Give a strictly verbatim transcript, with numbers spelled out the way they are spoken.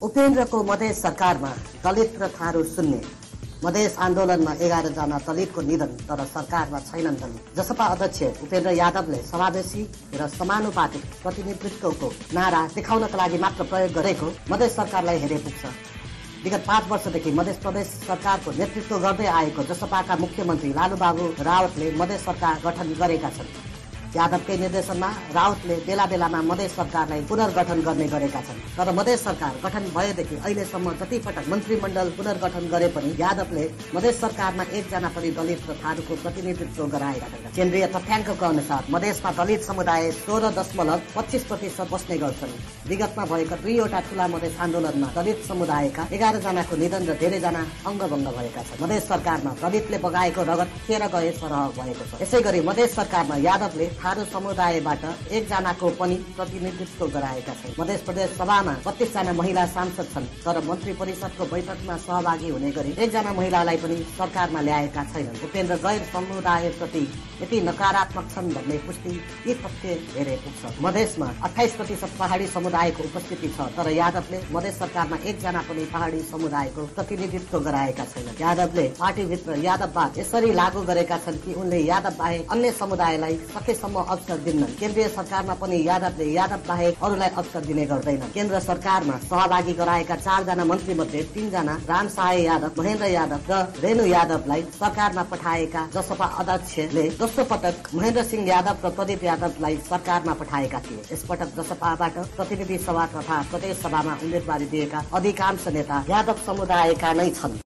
उपेन्द्रको मधेस सरकारमा दलित र थारू शून्य। मधेस आन्दोलनमा एघार जना दलितको निधन, तर सरकारमा छैनन् दलित। जसपा अध्यक्ष उपेन्द्र यादवले समावेशी र समानुपातिक प्रतिनिधित्वको नारा देखाउनका लागि मात्र प्रयोग गरेको मधेस सरकारलाई हेरे पुग्छ। विगत पाँच वर्षदेखि मध्य प्रदेश सरकारको नेतृत्व गर्दै आएको जसपाका मुख्यमन्त्री लालुबाबु रावतले मधेस सरकार गठन गरेका छन्। यादवकै निर्देशनमा राउतले बेला बेलामा मधेस सरकारलाई पुनर्गठन गर्ने गरेका छन्। तर मधेस सरकार गठन भएदेखि अहिलेसम्म जति पटक मन्त्रीमण्डल पुनर्गठन गरे पनि यादवले मधेस सरकारमा एकजना पनि दलित र थारूको प्रतिनिधित्व गराएका छैनन्। केन्द्रीय तथ्याङ्कको अनुसार मधेसमा दलित समुदाय सोह्र दशमलव पच्चीस प्रतिशत बस्ने गर्छन्। विगतमा भएका दुईवटा ठूला मधेस आन्दोलनमा दलित समुदायका एघार जनाको निधन र धेरैजना अङ्गभङ्ग भएका छन्। मधेस सरकारमा दलितले बगाएको रगत खेर गए सरह भएको छ। यसै गरी मधेस सरकारमा यादवले थारू समुदायबाट एकजनाको पनि प्रतिनिधित्व गराएका छन्। मध्य प्रदेश सभामा बत्तीस जना महिला सांसद छन्, तर मन्त्री परिषदको बैठकमा सहभागी हुने गरी एकजना महिलालाई पनि सरकारमा ल्याएका छैनन्। उपेन्द्र गैर समुदायप्रति यति नकारात्मक छन् भन्ने पुष्टि यी तथ्य हेरे पुग्छ। मधेसमा अठाइस प्रतिशत पहाडी समुदायको उपस्थिति छ, तर यादवले मधेस सरकारमा एकजना पनि पहाडी समुदायको प्रतिनिधित्व गराएका छैनन्। यादवले पार्टीभित्र यादववाद यसरी लागू गरेका छन् कि उनले यादव बाहेक अन्य समुदायलाई सकेसम्म अवसर दिन्नन्। केन्द्रीय सरकारमा पनि यादवले यादव बाहेक अरूलाई अवसर दिने गर्दैनन्। केन्द्र सरकारमा सहभागी गराएका चारजना मन्त्री मध्ये तीनजना रामसहाय यादव, महेन्द्र यादव र रेणु यादवलाई सरकारमा पठाएका जसपा अध्यक्षले दोस्रो पटक महेन्द्र सिंह यादव र प्रदीप यादवलाई सरकारमा पठाएका थिए। यसपटक जसपाबाट प्रतिनिधि सभा तथा प्रदेश सभामा उम्मेदवारी दिएका अधिकांश नेता यादव समुदायका नै छन्।